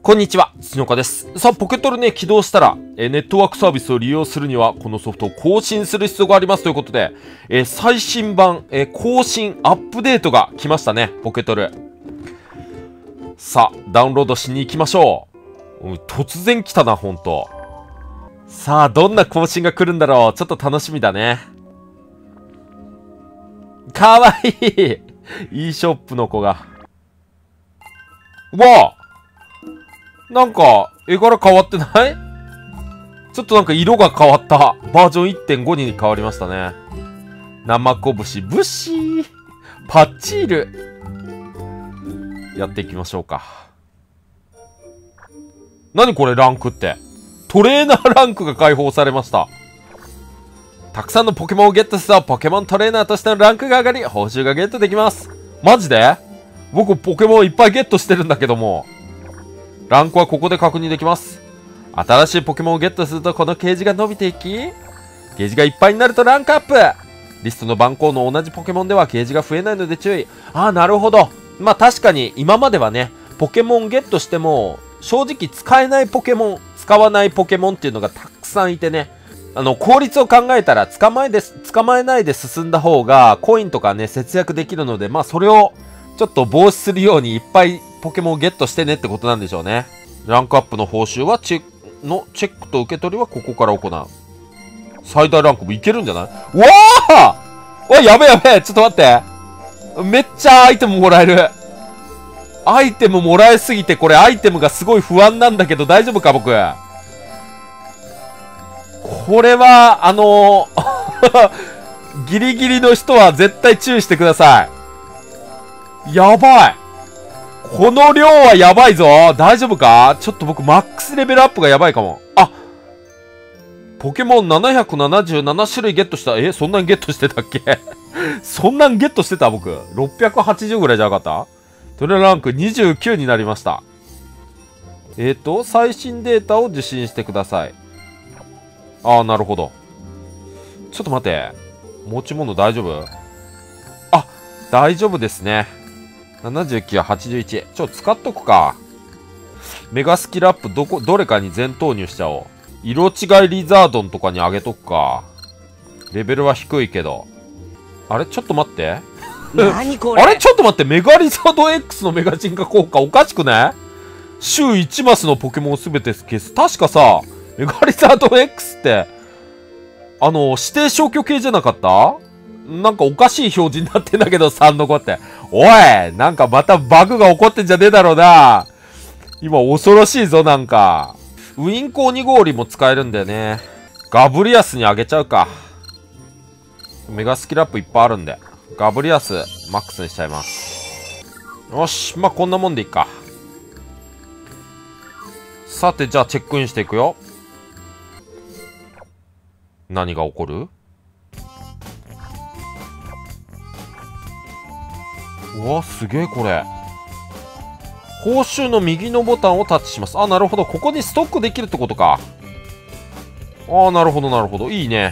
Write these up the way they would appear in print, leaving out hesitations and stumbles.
こんにちは、つのかです。さあ、ポケトルね、起動したら、ネットワークサービスを利用するには、このソフトを更新する必要がありますということで、最新版、更新、アップデートが来ましたね、ポケトル。さあ、ダウンロードしに行きましょう。突然来たな、ほんと。さあ、どんな更新が来るんだろう。ちょっと楽しみだね。かわいい！e ショップの子が。わあ！なんか、絵柄変わってない？ちょっとなんか色が変わった。バージョン 1.5 に変わりましたね。生こぶし、ブッシー、パッチール。やっていきましょうか。何これランクって。トレーナーランクが解放されました。たくさんのポケモンをゲットすると、ポケモントレーナーとしてのランクが上がり、報酬がゲットできます。マジで？僕ポケモンいっぱいゲットしてるんだけども。ランクはここで確認できます。新しいポケモンをゲットするとこのゲージが伸びていき、ゲージがいっぱいになるとランクアップ。リストの番号の同じポケモンではゲージが増えないので注意。ああ、なるほど。まあ確かに今まではね、ポケモンゲットしても、正直使えないポケモン、使わないポケモンっていうのがたくさんいてね、効率を考えたら捕まえないで進んだ方がコインとかね、節約できるので、まあそれをちょっと防止するようにいっぱいポケモンをゲットしてねってことなんでしょうね。ランクアップの報酬はチェックと受け取りはここから行う。最大ランクもいけるんじゃない？うわー！わ、やべやべ！ちょっと待って。めっちゃアイテムもらえる。アイテムもらえすぎて、これアイテムがすごい不安なんだけど大丈夫か僕。これは、ギリギリの人は絶対注意してください。やばい。この量はやばいぞ。大丈夫か？ちょっと僕マックスレベルアップがやばいかも。あ、ポケモン777種類ゲットした。そんなんゲットしてたっけ？そんなんゲットしてた僕。680ぐらいじゃなかった？トレランク29になりました。最新データを受信してください。ああ、なるほど。ちょっと待って。持ち物大丈夫？あ、大丈夫ですね。79、81。使っとくか。メガスキルアップどれかに全投入しちゃおう。色違いリザードンとかにあげとくか。レベルは低いけど。あれちょっと待って。 何これ？ あれちょっと待って。メガリザード X のメガ進化効果おかしくない？週1マスのポケモンをすべて消す。確かさ、メガリザード X って、指定消去系じゃなかった？なんかおかしい表示になってんだけど、3の5って。おい！なんかまたバグが起こってんじゃねえだろうな。今恐ろしいぞ、なんか。ウィンコー2号も使えるんだよね。ガブリアスにあげちゃうか。メガスキルアップいっぱいあるんで。ガブリアス、マックスにしちゃいます。よし、まあ、こんなもんでいいか。さて、じゃあチェックインしていくよ。何が起こる？うわ、すげえこれ。報酬の右のボタンをタッチします。あ、なるほど。ここにストックできるってことか。ああ、なるほど、なるほど。いいね。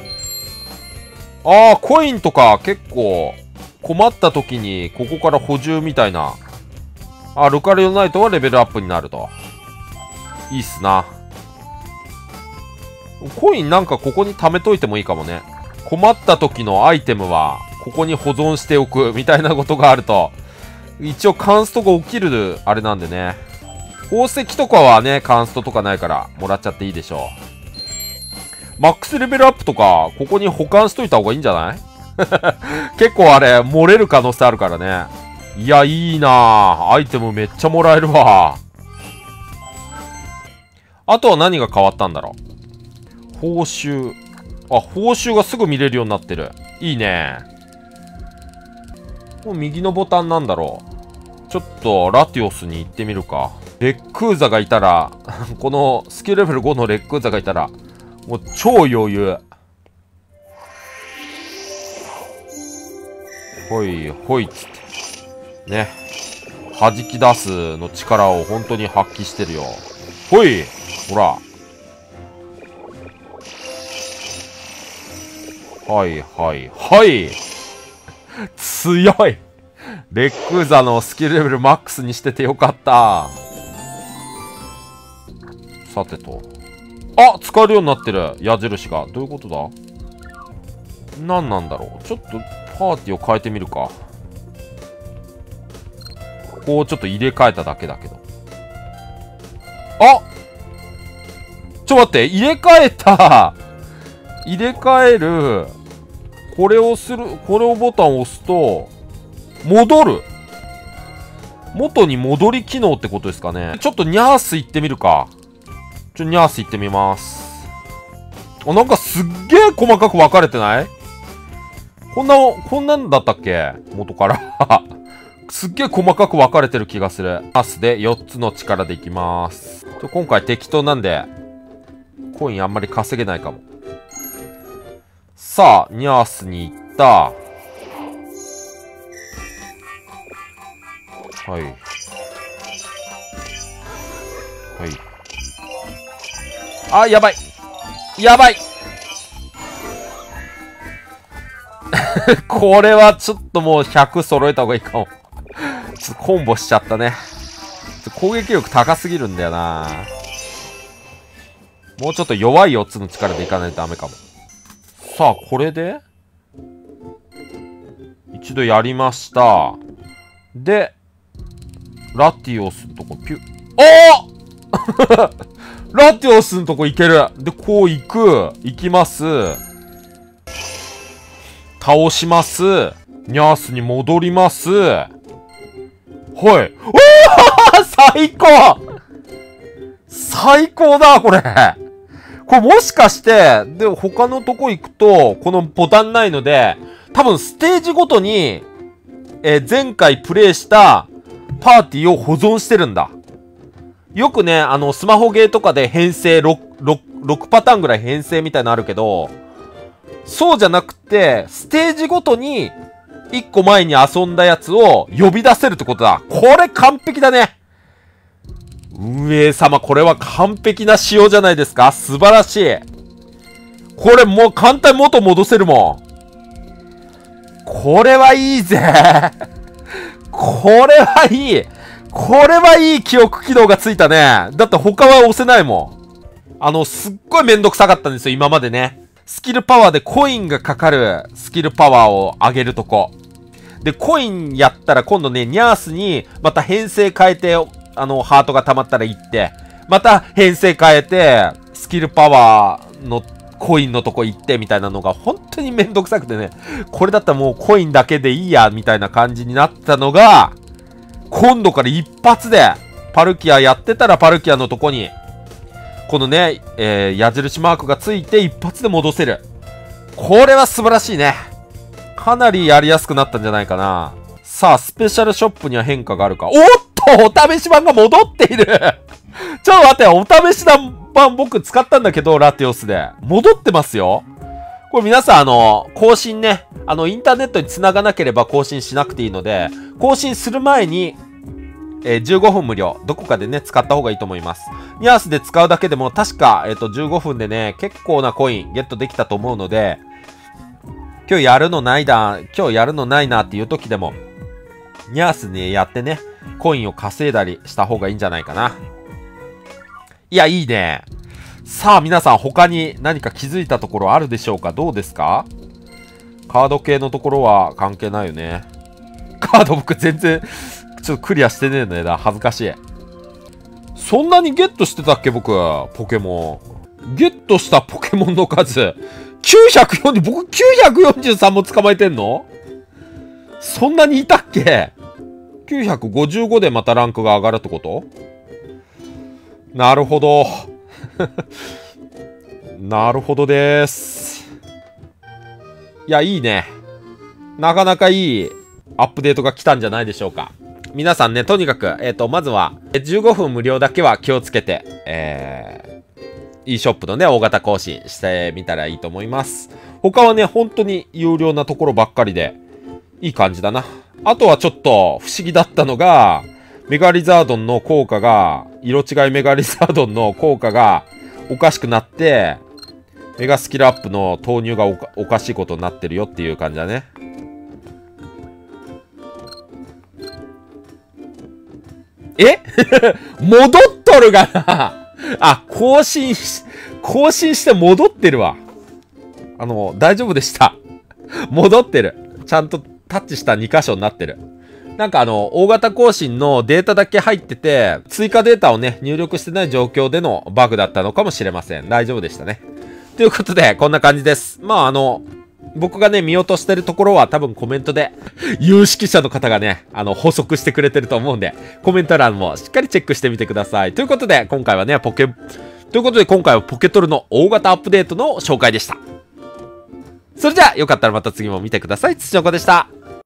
ああ、コインとか結構困った時にここから補充みたいな。あ、ルカリオナイトはレベルアップになると。いいっすな。コインなんかここに貯めといてもいいかもね。困った時のアイテムはここに保存しておくみたいなことがあると、一応カンストが起きるあれなんでね。宝石とかはね、カンストとかないからもらっちゃっていいでしょう。マックスレベルアップとかここに保管しといた方がいいんじゃない？結構あれ漏れる可能性あるからね。いや、いいなぁ。アイテムめっちゃもらえるわ。あとは何が変わったんだろう。報酬。あ、報酬がすぐ見れるようになってる。いいね。もう右のボタンなんだろう。ちょっとラティオスに行ってみるか。レックーザがいたらこのスキルレベル5のレックーザがいたらもう超余裕。ほいほいっつってね、弾き出すの力を本当に発揮してるよ。ほい、ほら。はいはいはい。強い。レックーザのスキルレベルマックスにしててよかった。 さてと。あ、使えるようになってる。矢印が。どういうことだ？何なんだろう。ちょっと、パーティーを変えてみるか。ここをちょっと入れ替えただけだけど。あ！ちょ待って、入れ替えた入れ替える。これをボタンを押すと、戻る。元に戻り機能ってことですかね。ちょっとニャース行ってみるか。ニャース行ってみます。あ、なんかすっげえ細かく分かれてない？こんなんだったっけ？元から。すっげえ細かく分かれてる気がする。ニャースで4つの力でいきます。今回適当なんで、コインあんまり稼げないかも。さあ、ニャースに行った。はい。はい。あ、やばい。やばい。これはちょっともう100揃えた方がいいかも。ちょっとコンボしちゃったね。攻撃力高すぎるんだよな。もうちょっと弱い4つの力でいかないとダメかも。さあ、これで一度やりました。で、ラティオスのとこピュッ。おラティオスのとこ行ける。で、こう行きます。倒します。ニャースに戻ります。はい。おー最高最高だ、これ。これもしかして、で、他のとこ行くと、このボタンないので、多分ステージごとに、前回プレイしたパーティーを保存してるんだ。よくね、スマホゲーとかで編成6パターンぐらい編成みたいなのあるけど、そうじゃなくて、ステージごとに、1個前に遊んだやつを呼び出せるってことだ。これ完璧だね。運営様、これは完璧な仕様じゃないですか。素晴らしい。これもう簡単に元戻せるもん。これはいいぜ。これはいい。これはいい記憶機能がついたね。だって他は押せないもん。すっごいめんどくさかったんですよ、今までね。スキルパワーでコインがかかるスキルパワーを上げるとこ。で、コインやったら今度ね、ニャースにまた編成変えて、ハートが溜まったら行って、また編成変えて、スキルパワーのコインのとこ行ってみたいなのが本当にめんどくさくてね、これだったらもうコインだけでいいや、みたいな感じになったのが、今度から一発で、パルキアやってたらパルキアのとこに、このね、矢印マークがついて一発で戻せる。これは素晴らしいね。かなりやりやすくなったんじゃないかな。さあ、スペシャルショップには変化があるか。おっとお試し版が戻っているちょっと待って、お試し版僕使ったんだけど、ラティオスで。戻ってますよ。これ皆さん、更新ね、インターネットに繋がなければ更新しなくていいので、更新する前に、15分無料。どこかでね、使った方がいいと思います。ニャースで使うだけでも、確か、15分でね、結構なコインゲットできたと思うので、今日やるのないなっていう時でも、ニャースね、やってね、コインを稼いだりした方がいいんじゃないかな。いや、いいね。さあ、皆さん他に何か気づいたところあるでしょうか？どうですか？カード系のところは関係ないよね。カード僕全然、ちょっとクリアしてねえんだよな。恥ずかしい。そんなにゲットしてたっけ僕、ポケモン。ゲットしたポケモンの数、僕943も捕まえてんの？そんなにいたっけ？ 955 でまたランクが上がるってこと？なるほど。なるほどです。いや、いいね。なかなかいいアップデートが来たんじゃないでしょうか。皆さんね、とにかく、まずは、15分無料だけは気をつけて、e ショップのね、大型更新してみたらいいと思います。他はね、本当に有料なところばっかりで、いい感じだな。あとはちょっと不思議だったのが、メガリザードンの効果が、色違いメガリザードンの効果がおかしくなって、メガスキルアップの投入がおかしいことになってるよっていう感じだね。え戻っとるがなあ、更新して戻ってるわ。大丈夫でした。戻ってる。ちゃんとタッチした2箇所になってる。なんか大型更新のデータだけ入ってて、追加データをね、入力してない状況でのバグだったのかもしれません。大丈夫でしたね。ということで、こんな感じです。まあ僕がね、見落としてるところは多分コメントで、有識者の方がね、補足してくれてると思うんで、コメント欄もしっかりチェックしてみてください。ということで、今回はポケトルの大型アップデートの紹介でした。それじゃあ、よかったらまた次も見てください。土の子でした。